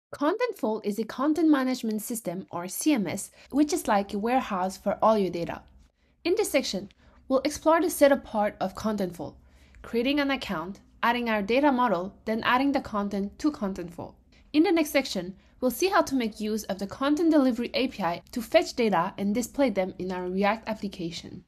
Contentful is a content management system, or CMS, which is like a warehouse for all your data. In this section, we'll explore the setup part of Contentful, creating an account, adding our data model, then adding the content to Contentful. In the next section, we'll see how to make use of the Content Delivery API to fetch data and display them in our React application.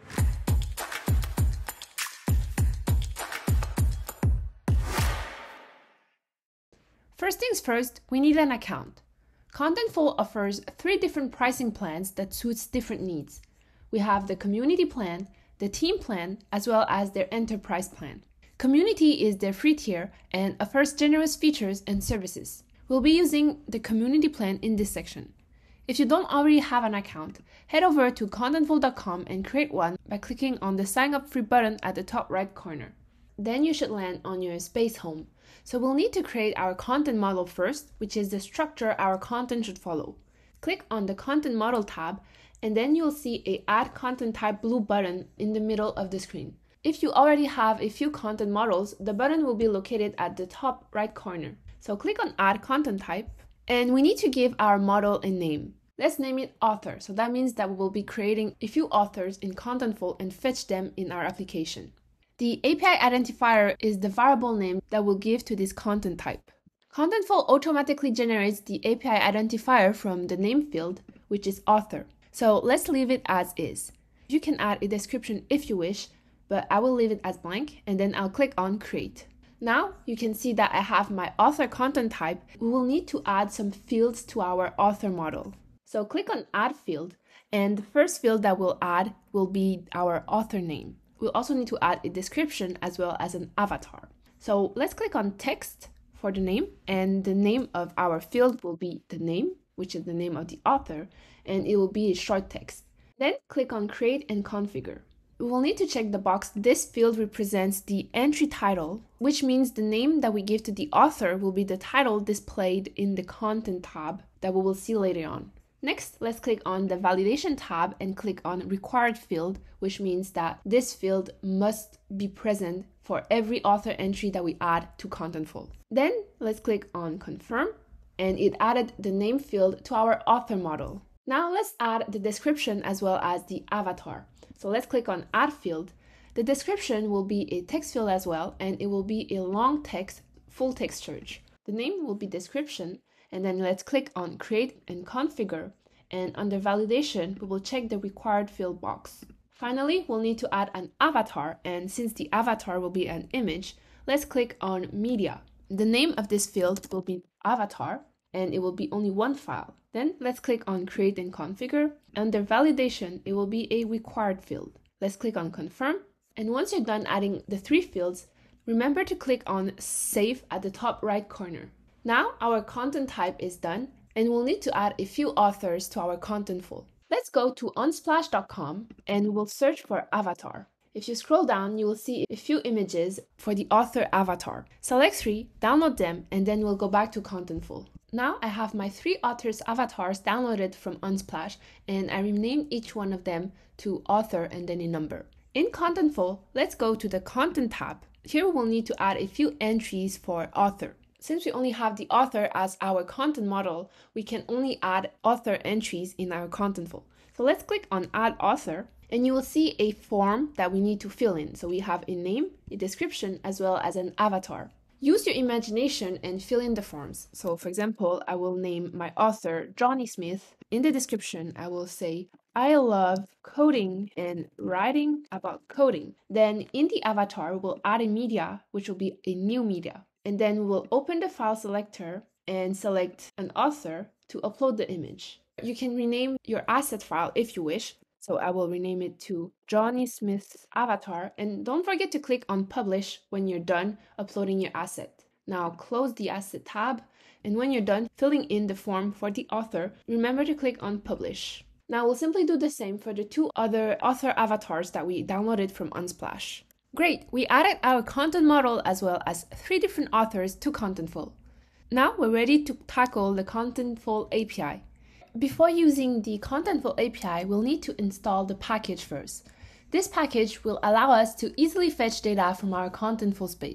First things first, we need an account. Contentful offers 3 different pricing plans that suits different needs. We have the community plan, the team plan, as well as their enterprise plan. Community is their free tier and offers generous features and services. We'll be using the community plan in this section. If you don't already have an account, head over to contentful.com and create one by clicking on the sign up free button at the top right corner. Then you should land on your space home. So we'll need to create our content model first, which is the structure our content should follow. Click on the Content Model tab, and then you'll see a Add Content Type blue button in the middle of the screen. If you already have a few content models, the button will be located at the top right corner. So click on Add Content Type, and we need to give our model a name. Let's name it Author. So that means that we will be creating a few authors in Contentful and fetch them in our application. The API identifier is the variable name that we'll give to this content type. Contentful automatically generates the API identifier from the name field, which is author. So let's leave it as is. You can add a description if you wish, but I will leave it as blank, and then I'll click on create. Now you can see that I have my author content type. We will need to add some fields to our author model. So click on add field, and the first field that we'll add will be our author name. We'll also need to add a description as well as an avatar. So let's click on text for the name, and the name of our field will be the name, which is the name of the author, and it will be a short text. Then click on create and configure. We will need to check the box. This field represents the entry title, which means the name that we give to the author will be the title displayed in the content tab that we will see later on. Next, let's click on the validation tab and click on required field, which means that this field must be present for every author entry that we add to Contentful. Then let's click on confirm, and it added the name field to our author model. Now let's add the description as well as the avatar. So let's click on add field. The description will be a text field as well, and it will be a long text, full text search. The name will be description. And then let's click on create and configure, and under validation we will check the required field box. Finally, we'll need to add an avatar, and since the avatar will be an image, let's click on media. The name of this field will be avatar, and it will be only one file. Then let's click on create and configure. Under validation it will be a required field. Let's click on confirm, and once you're done adding the 3 fields, remember to click on save at the top right corner. Now our content type is done, and we'll need to add a few authors to our Contentful. Let's go to unsplash.com and we'll search for avatar. If you scroll down, you will see a few images for the author avatar. Select 3, download them, and then we'll go back to Contentful. Now I have my 3 authors' avatars downloaded from Unsplash, and I renamed each one of them to author and then a number. In Contentful, let's go to the content tab. Here we'll need to add a few entries for author. Since we only have the author as our content model, we can only add author entries in our Contentful. So let's click on add author, and you will see a form that we need to fill in. So we have a name, a description, as well as an avatar. Use your imagination and fill in the forms. So for example, I will name my author Johnny Smith. In the description, I will say, I love coding and writing about coding. Then in the avatar, we'll add a media, which will be a new media. And then we'll open the file selector and select an author to upload the image. You can rename your asset file if you wish. So I will rename it to Johnny Smith's avatar. And don't forget to click on publish when you're done uploading your asset. Now close the asset tab. And when you're done filling in the form for the author, remember to click on publish. Now we'll simply do the same for the 2 other author avatars that we downloaded from Unsplash. Great, we added our content model as well as 3 different authors to Contentful. Now we're ready to tackle the Contentful API. Before using the Contentful API, we'll need to install the package first. This package will allow us to easily fetch data from our Contentful space.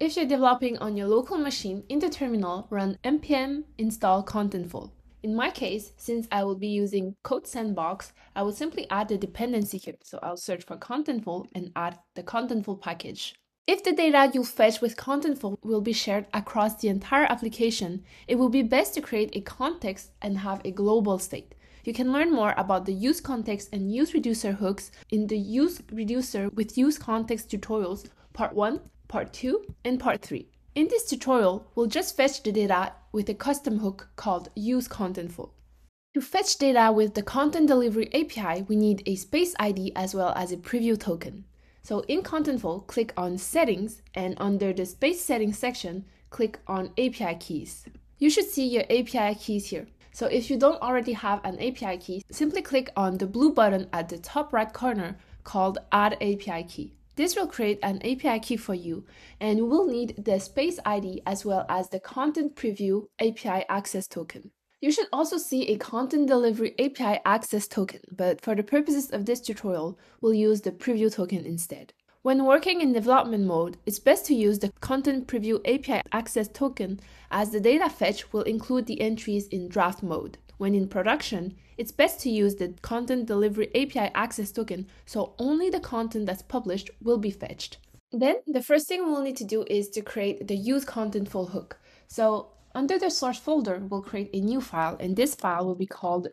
If you're developing on your local machine, in the terminal, run npm install Contentful. In my case, since I will be using code sandbox, I will simply add the dependency here. So I'll search for Contentful and add the Contentful package. If the data you fetch with Contentful will be shared across the entire application, it will be best to create a context and have a global state. You can learn more about the use context and use reducer hooks in the use reducer with use context tutorials, part 1, part 2, and part 3. In this tutorial, we'll just fetch the data with a custom hook called useContentful. To fetch data with the Content Delivery API, we need a space ID as well as a preview token. So in Contentful, click on Settings, and under the Space Settings section, click on API Keys. You should see your API keys here. So if you don't already have an API key, simply click on the blue button at the top right corner called Add API Key. This will create an API key for you, and you will need the space ID as well as the Content Preview API Access Token. You should also see a Content Delivery API Access Token, but for the purposes of this tutorial, we'll use the Preview token instead. When working in development mode, it's best to use the Content Preview API Access Token, as the data fetch will include the entries in draft mode. When in production, it's best to use the Content Delivery API Access Token, so only the content that's published will be fetched. Then, the first thing we'll need to do is to create the useContentful hook. So, under the source folder, we'll create a new file, and this file will be called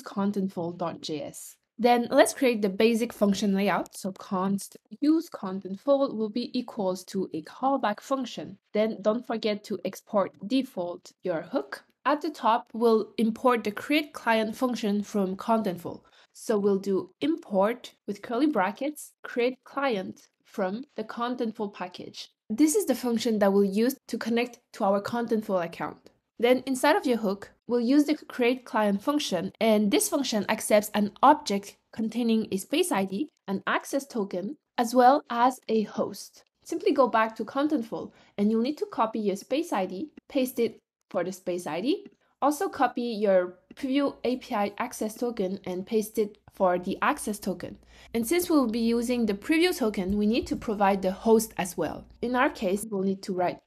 usecontentful.js. Then let's create the basic function layout. So const useContentful will be equals to a callback function. Then don't forget to export default your hook. At the top, we'll import the create client function from Contentful. So we'll do import with curly brackets, create client from the Contentful package. This is the function that we'll use to connect to our Contentful account. Then inside of your hook, we'll use the create client function, and this function accepts an object containing a space ID, an access token, as well as a host. Simply go back to Contentful, and you'll need to copy your space ID, paste it for the space ID. Also copy your preview API access token and paste it for the access token. And since we'll be using the preview token, we need to provide the host as well. In our case, we'll need to write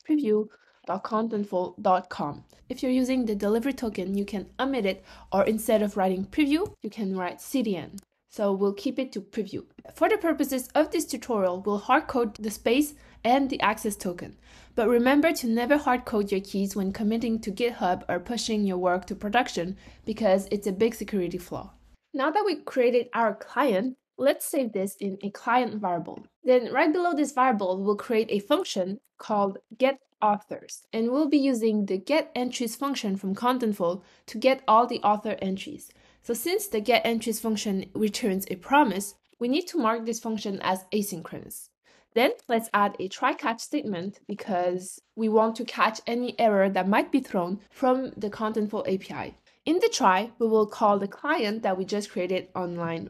preview.contentful.com. If you're using the delivery token, you can omit it, or instead of writing preview, you can write CDN. So we'll keep it to preview. For the purposes of this tutorial, we'll hardcode the space and the access token. But remember to never hardcode your keys when committing to GitHub or pushing your work to production, because it's a big security flaw. Now that we created our client, let's save this in a client variable. Then right below this variable, we'll create a function called getAuthors, and we'll be using the getEntries function from Contentful to get all the author entries. So since the getEntries function returns a promise, we need to mark this function as asynchronous. Then let's add a try-catch statement because we want to catch any error that might be thrown from the Contentful API. In the try, we will call the client that we just created on line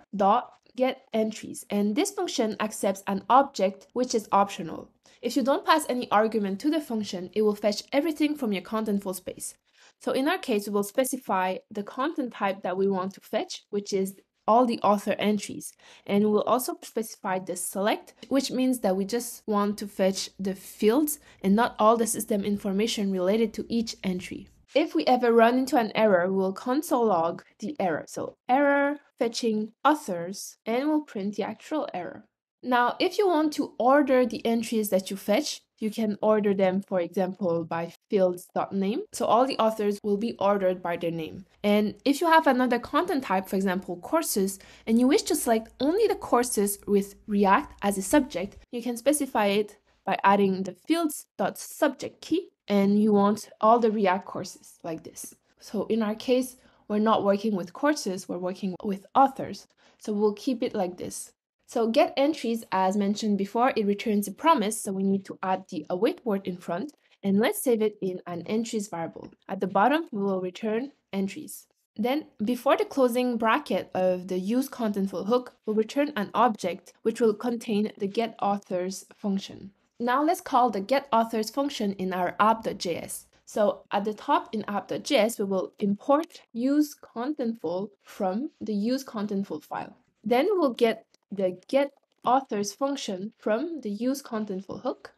4.getEntries, and this function accepts an object which is optional. If you don't pass any argument to the function, it will fetch everything from your Contentful space. So in our case, we will specify the content type that we want to fetch, which is all the author entries. And we will also specify the select, which means that we just want to fetch the fields and not all the system information related to each entry. If we ever run into an error, we'll console log the error. So error fetching authors, and we'll print the actual error. Now, if you want to order the entries that you fetch, you can order them, for example, by fields.name. So all the authors will be ordered by their name. And if you have another content type, for example, courses, and you wish to select only the courses with React as a subject, you can specify it by adding the fields.subject key, and you want all the React courses like this. So in our case, we're not working with courses, we're working with authors. So we'll keep it like this. So getEntries, as mentioned before, it returns a promise, so we need to add the await word in front, and let's save it in an entries variable. At the bottom, we will return entries. Then, before the closing bracket of the useContentful hook, we'll return an object which will contain the getAuthors function. Now let's call the getAuthors function in our app.js. So at the top in app.js, we will import useContentful from the useContentful file. Then we'll get the getAuthors function from the useContentful hook,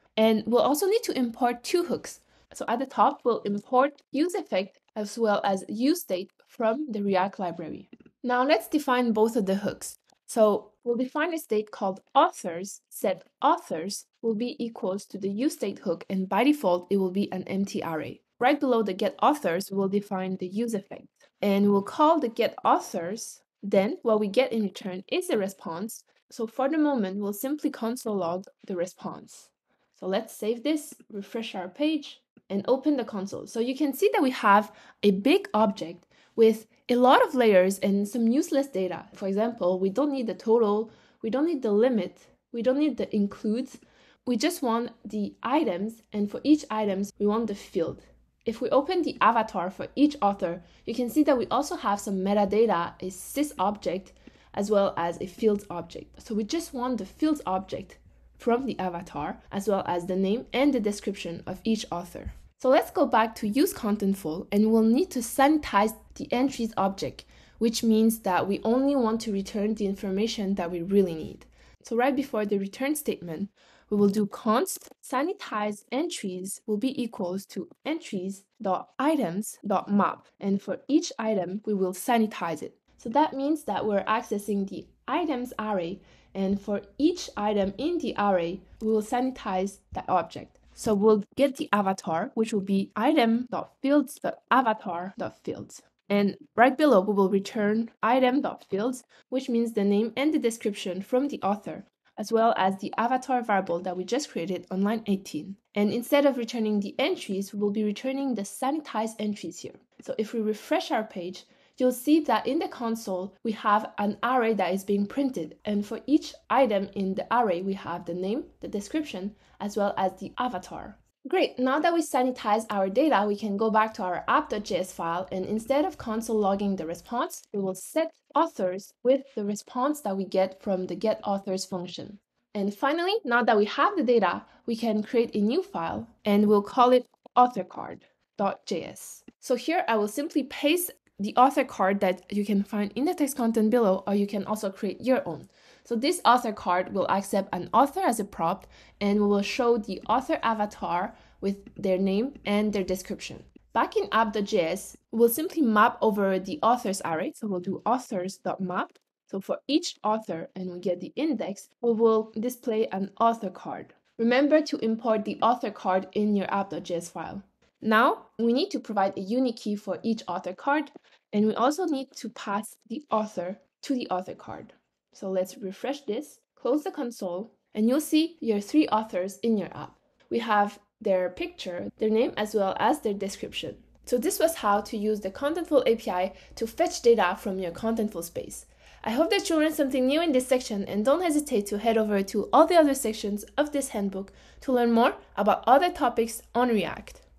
And we'll also need to import two hooks. So at the top, we'll import useEffect as well as useState from the React library. Now let's define both of the hooks. So we'll define a state called authors. Set authors will be equals to the useState hook, and by default, it will be an empty array. Right below the get authors, we'll define the useEffect, and we'll call the get authors. Then what we get in return is a response. So for the moment, we'll simply console log the response. So let's save this, refresh our page, and open the console. So you can see that we have a big object with a lot of layers and some useless data. For example, we don't need the total, we don't need the limit, we don't need the includes. We just want the items, and for each items, we want the field. If we open the avatar for each author, you can see that we also have some metadata, a sys object, as well as a fields object. So we just want the fields object from the avatar, as well as the name and the description of each author. So let's go back to useContentful, and we'll need to sanitize the entries object, which means that we only want to return the information that we really need. So right before the return statement, we will do const sanitize entries will be equals to entries.items.map, and for each item, we will sanitize it. So that means that we're accessing the items array, and for each item in the array, we will sanitize that object. So we'll get the avatar, which will be item.fields.avatar.fields. And right below, we will return item.fields, which means the name and the description from the author, as well as the avatar variable that we just created on line 18. And instead of returning the entries, we will be returning the sanitized entries here. So if we refresh our page, you'll see that in the console, we have an array that is being printed. And for each item in the array, we have the name, the description, as well as the avatar. Great, now that we sanitize our data, we can go back to our app.js file, and instead of console logging the response, we will set authors with the response that we get from the getAuthors function. And finally, now that we have the data, we can create a new file, and we'll call it authorcard.js. So here I will simply paste the author card that you can find in the text content below, or you can also create your own. So this author card will accept an author as a prompt, and we will show the author avatar with their name and their description. Back in app.js, we'll simply map over the authors array. So we'll do authors.map. So for each author, and we get the index, we will display an author card. Remember to import the author card in your app.js file. Now, we need to provide a unique key for each author card, and we also need to pass the author to the author card. So let's refresh this, close the console, and you'll see your three authors in your app. We have their picture, their name, as well as their description. So this was how to use the Contentful API to fetch data from your Contentful space. I hope that you learned something new in this section, and don't hesitate to head over to all the other sections of this handbook to learn more about other topics on React.